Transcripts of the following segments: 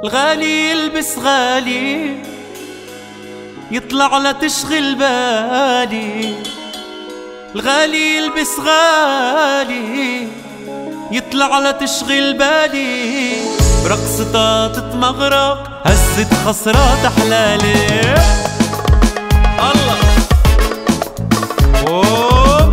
الغالي يلبس غالي يطلع لتشغل بالي. الغالي يلبس غالي يطلع لتشغل بالي. برقصتها تتمغرق هزت خصرات أحلالي. الله أوه.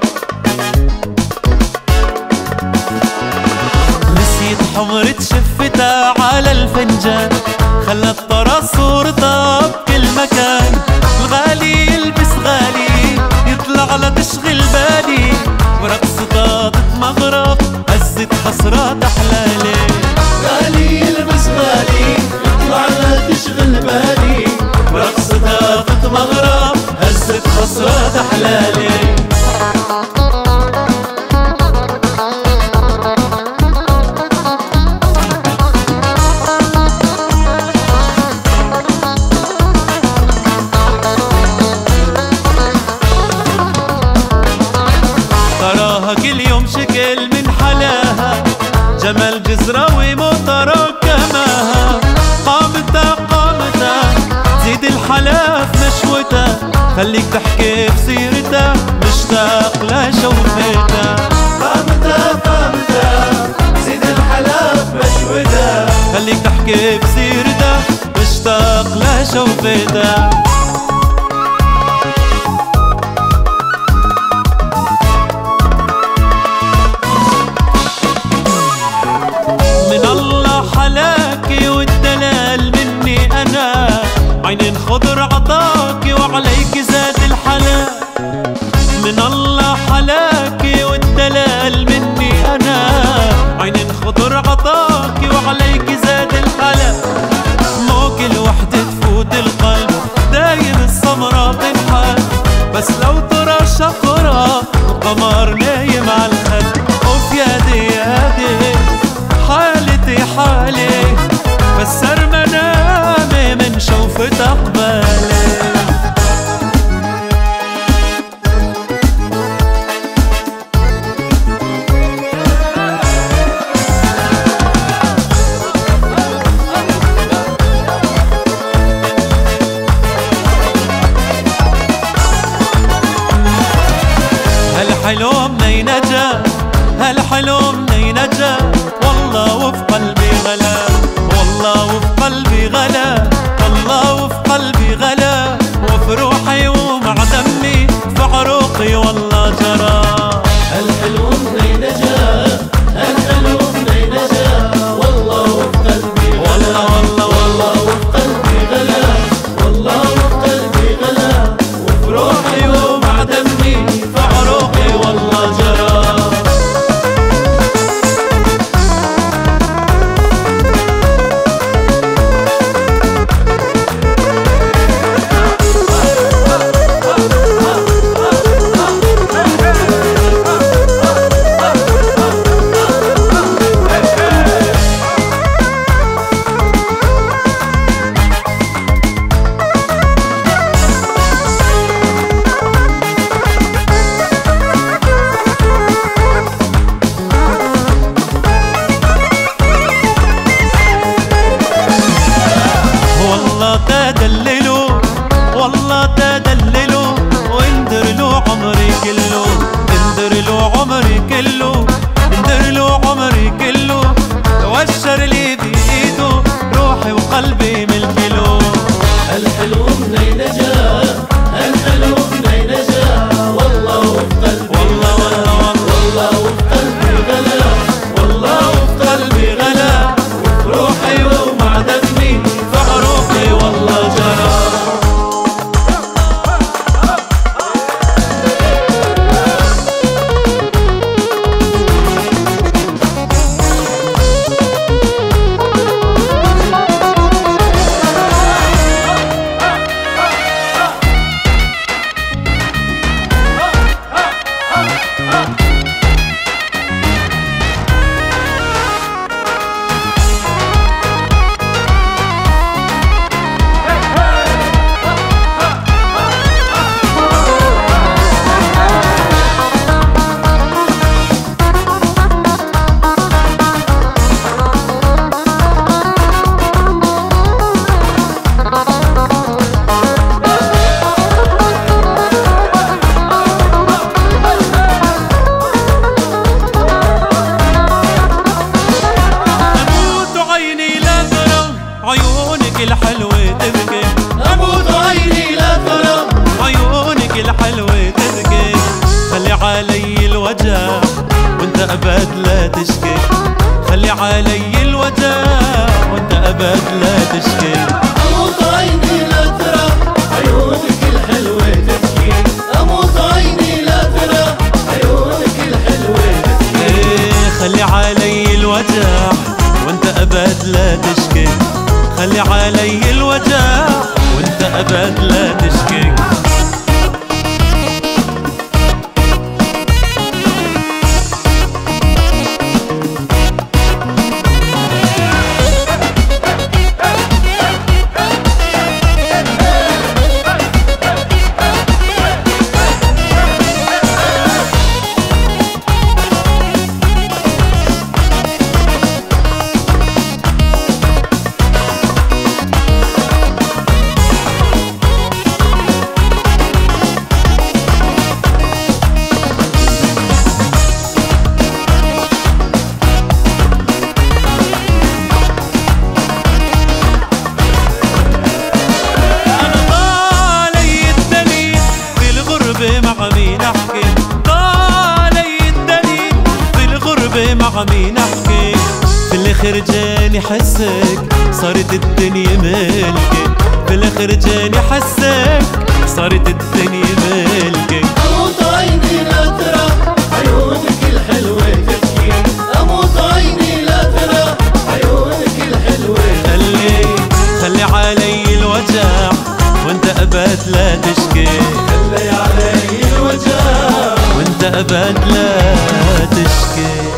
نسيت حمرة شفتها على الفنجان، خلت طرى صورتها بكل مكان. الغالي يلبس غالي يطلع لتشغل بالي. برقصتها تتمغرق هزت خصرات أحلالي. غالي يلبس غالي يطلع لتشغل بالي. برقصتها تتمغرق هزت خصرات أحلالي. تراها كل يوم شكل من حلاها، جمال جزراوي موترة كماها. قامتها زيد الحلا في نشوتها، خليك تحكي بسيرتها مشتاق لشوفتها. قامتها زيد الحلا في نشوتها، خليك تحكي بسيرتها مشتاق لشوفتها. من الله حلاكي والدلال مني أنا، عين خضر عطاكي وعليك زاد الحلا. من الله حلاكي والدلال مني أنا، عين خضر عطاكي وعليك زاد الحلا. مو كل وحدة تفوت القلب خلي علي الوجع وانت ابد لا تشكي. اموت عيني لا ترى عيونك الحلوة تبكي، اموت عيني لا ترى عيونك الحلوة تبكي. خلي علي الوجع وانت ابد لا تشكي، خلي علي الوجع وانت ابد لا تشكي. مع مين احكي، طالي الدليل في الغربة مع مين احكي، في الاخر جاني حسك صارت الدنيا ملكي، في الاخر جاني حسك صارت الدنيا ملكي. اموت عيني لا ترى عيونك الحلوة تبكي، اموت عيني لا ترى عيونك الحلوة تبكي. خلي علي الوجع وانت ابد لا تشكي، خلي علي الوجع وانت ابد لا تشكي.